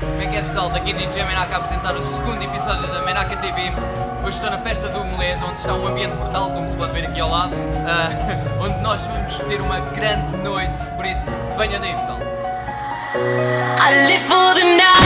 Como é que é, pessoal? Daqui DJ Menaca a apresentar o segundo episódio da Menaca TV. Hoje estou na festa do Omelete, onde está um ambiente brutal, como se pode ver aqui ao lado, onde nós vamos ter uma grande noite, por isso venham daí, pessoal. I live for the night.